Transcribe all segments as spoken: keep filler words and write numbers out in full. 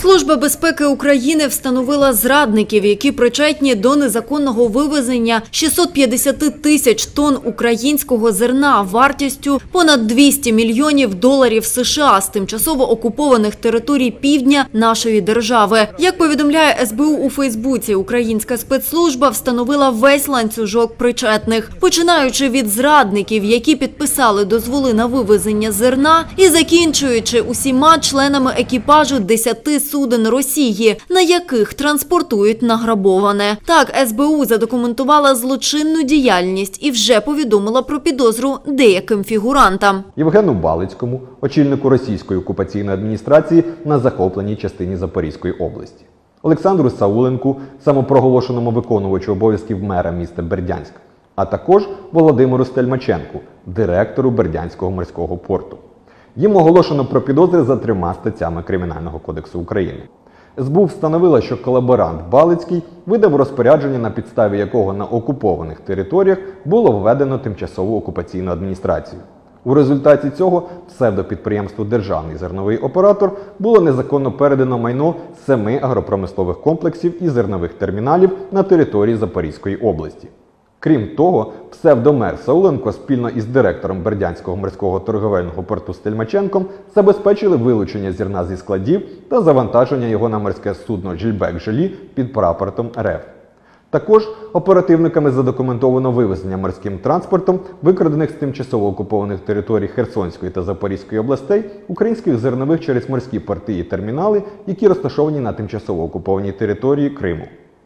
Служба безпеки України встановила зрадників, які причетні до незаконного вивезення шістсот п'ятдесят тисяч тонн українського зерна вартістю понад двісті мільйонів доларів США з тимчасово окупованих територій півдня нашої держави. Як повідомляє ес бе у у Фейсбуці, українська спецслужба встановила весь ланцюжок причетних, починаючи від зрадників, які підписали дозволи на вивезення зерна, і закінчуючи усіма членами екіпажу десяти суден Росії, на яких транспортують награбоване. Так, ес бе у задокументувала злочинну діяльність і вже повідомила про підозру деяким фігурантам. Євгену Балицькому, очільнику російської окупаційної адміністрації на захопленій частині Запорізької області. Олександру Сауленку, самопроголошеному виконувачу обов'язків мера міста Бердянськ, а також Володимиру Стельмаченку, директору Бердянського морського порту. Їм оголошено про підозри за трьома статтями Кримінального кодексу України. ес бе у встановила, що колаборант Балицький видав розпорядження, на підставі якого на окупованих територіях було введено тимчасову окупаційну адміністрацію. У результаті цього псевдопідприємству «Державний зерновий оператор» було незаконно передано майно семи агропромислових комплексів і зернових терміналів на території Запорізької області. Крім того, псевдомер Сауленко спільно із директором Бердянського морського торговельного порту Стельмаченком забезпечили вилучення зерна зі складів та завантаження його на морське судно «Джільбек-Желі» під прапортом ер еф. Також оперативниками задокументовано вивезення морським транспортом викрадених з тимчасово окупованих територій Херсонської та Запорізької областей українських зернових через морські порти і термінали, які розташовані на тимчасово окупованій території Криму.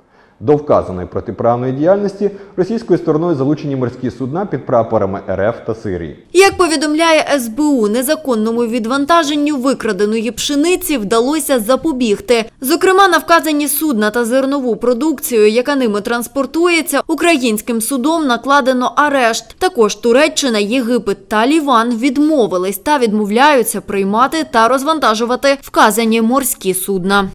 До вказаної протиправної діяльності російською стороною залучені морські судна під прапорами ер еф та Сирії. Як повідомляє ес бе у, незаконному відвантаженню викраденої пшениці вдалося запобігти. Зокрема, на вказані судна та зернову продукцію, яка ними транспортується, українським судом накладено арешт. Також Туреччина, Єгипет та Ліван відмовились та відмовляються приймати та розвантажувати вказані морські судна.